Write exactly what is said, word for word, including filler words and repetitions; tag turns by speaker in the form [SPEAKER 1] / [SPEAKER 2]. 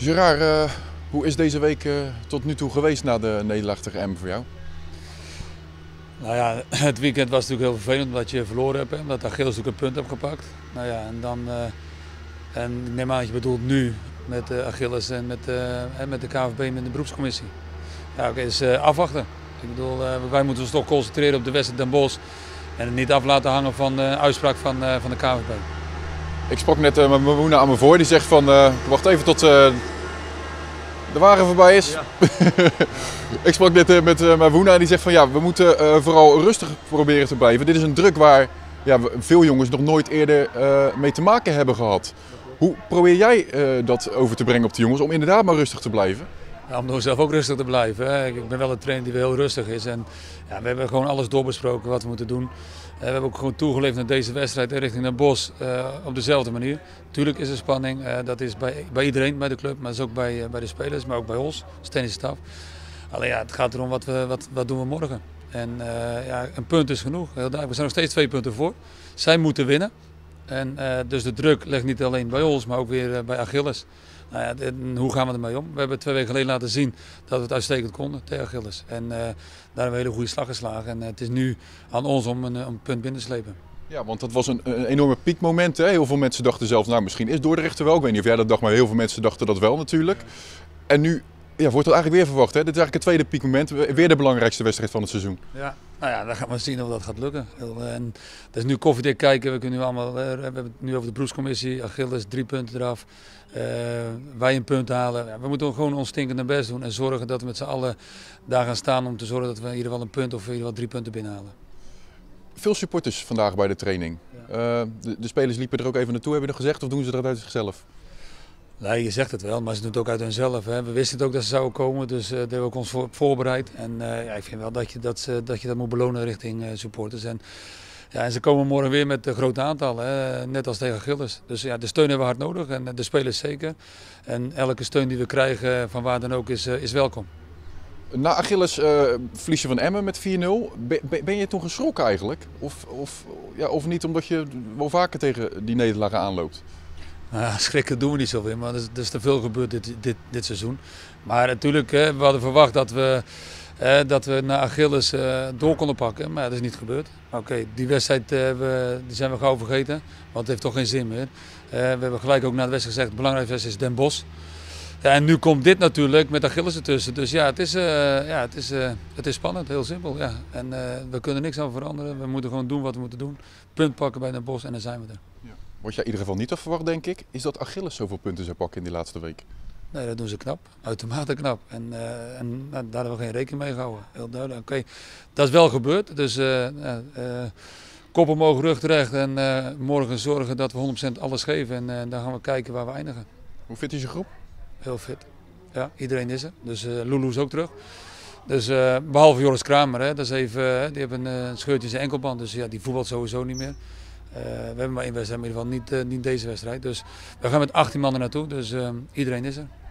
[SPEAKER 1] Gerard, uh, hoe is deze week uh, tot nu toe geweest na de nederlaag tegen Emmen voor jou?
[SPEAKER 2] Nou ja, het weekend was natuurlijk heel vervelend omdat je verloren hebt, hè, omdat Achilles natuurlijk een punt hebt gepakt. Nou ja, en dan, uh, en ik neem aan dat je bedoelt nu met uh, Achilles en met, uh, en met de K V B en met de beroepscommissie. Ja, oké, okay, dus uh, afwachten. Ik bedoel, uh, wij moeten ons toch concentreren op de wedstrijd Den Bosch en het niet af laten hangen van de uh, uitspraak van, uh, van de K V B.
[SPEAKER 1] Ik sprak net uh, met Mamouna aan me voor, die zegt van, uh, wacht even tot uh, de wagen voorbij is. Ja. Ik sprak net uh, met uh, Mamouna en die zegt van ja, we moeten uh, vooral rustig proberen te blijven. Dit is een druk waar ja, veel jongens nog nooit eerder uh, mee te maken hebben gehad. Hoe probeer jij uh, dat over te brengen op de jongens om inderdaad maar rustig te blijven?
[SPEAKER 2] Ja, om zelf ook rustig te blijven. Hè. Ik ben wel een trainer die heel rustig is. En ja, we hebben gewoon alles doorbesproken wat we moeten doen. We hebben ook gewoon toegeleefd naar deze wedstrijd richting Den Bosch uh, op dezelfde manier. Tuurlijk is er spanning, uh, dat is bij, bij iedereen bij de club, maar dat is ook bij, uh, bij de spelers, maar ook bij ons, als technische staf. Alleen ja, het gaat erom wat, we, wat, wat doen we morgen. En uh, ja, een punt is genoeg. Heel duidelijk. We zijn nog steeds twee punten voor. Zij moeten winnen. En, uh, dus de druk ligt niet alleen bij ons, maar ook weer uh, bij Achilles. Nou ja, en hoe gaan we ermee om? We hebben twee weken geleden laten zien dat we het uitstekend konden tegen Achilles. En uh, daar hebben we een hele goede slag geslagen. En uh, het is nu aan ons om een, een punt binnen te slepen.
[SPEAKER 1] Ja, want dat was een, een enorme piekmoment. Hè? Heel veel mensen dachten zelfs, nou misschien is Dordrecht er wel. Ik weet niet of jij dat dacht, maar heel veel mensen dachten dat wel natuurlijk. En nu ja, wordt dat eigenlijk weer verwacht. Hè? Dit is eigenlijk het tweede piekmoment. Weer de belangrijkste wedstrijd van het seizoen.
[SPEAKER 2] Ja, nou ja, dan gaan we zien of dat gaat lukken. En het is nu koffiedik kijken. We kunnen nu allemaal, we hebben het nu over de beroepscommissie. Achilles, drie punten eraf. Uh, wij een punt halen. Ja, we moeten gewoon ons stinkende best doen en zorgen dat we met z'n allen daar gaan staan om te zorgen dat we in ieder geval een punt of in ieder geval drie punten binnenhalen.
[SPEAKER 1] Veel supporters vandaag bij de training. Ja. Uh, de, de spelers liepen er ook even naartoe, heb je dat gezegd, of doen ze dat uit zichzelf?
[SPEAKER 2] Nee, je zegt het wel, maar ze doen het ook uit hunzelf. Hè. We wisten het ook dat ze zouden komen, dus uh, daar hebben we ook ons voor, voorbereid. En uh, ja, ik vind wel dat je dat, uh, dat je dat moet belonen richting uh, supporters. En, ja, en ze komen morgen weer met uh, grote aantallen, hè, net als tegen Achilles. Dus ja, de steun hebben we hard nodig en uh, de spelers zeker. En elke steun die we krijgen, van waar dan ook, is, uh, is welkom.
[SPEAKER 1] Na Achilles uh, verlies je van Emmen met vier nul. Ben, ben je toen geschrokken eigenlijk? Of, of, ja, of niet, omdat je wel vaker tegen die nederlagen aanloopt?
[SPEAKER 2] Nou, schrikken doen we niet zoveel, maar er is, er is te veel gebeurd dit, dit, dit seizoen. Maar natuurlijk, hè, we hadden verwacht dat we, eh, dat we naar Achilles eh, door konden pakken, maar dat is niet gebeurd. Oké, okay, die wedstrijd eh, we, die zijn we gauw vergeten, want het heeft toch geen zin meer. Uh, we hebben gelijk ook na de wedstrijd gezegd, de belangrijkste wedstrijd is Den Bosch. Ja, en nu komt dit natuurlijk met Achilles ertussen. Dus ja, het is, uh, ja, het is, uh, het is spannend, heel simpel. Ja. En uh, we kunnen niks aan veranderen, we moeten gewoon doen wat we moeten doen. Punt pakken bij Den Bosch en dan zijn we er.
[SPEAKER 1] Ja. Wat jij in ieder geval niet had verwacht, denk ik, is dat Achilles zoveel punten zou pakken in die laatste week.
[SPEAKER 2] Nee, dat doen ze knap. Uitermate knap. En, uh, en nou, daar hebben we geen rekening mee gehouden. Heel duidelijk. Oké, okay. Dat is wel gebeurd. Dus uh, uh, kop omhoog, rug terecht. En uh, morgen zorgen dat we honderd procent alles geven. En uh, dan gaan we kijken waar we eindigen.
[SPEAKER 1] Hoe fit is je groep?
[SPEAKER 2] Heel fit. Ja, iedereen is er. Dus uh, Lulu is ook terug. Dus uh, behalve Joris Kramer, hè, dat is even, uh, die heeft een uh, scheurtje in zijn enkelband. Dus ja, die voetbalt sowieso niet meer. Uh, we hebben maar één wedstrijd, in ieder geval niet, uh, niet deze wedstrijd. Dus we gaan met achttien man er naartoe, dus uh, iedereen is er.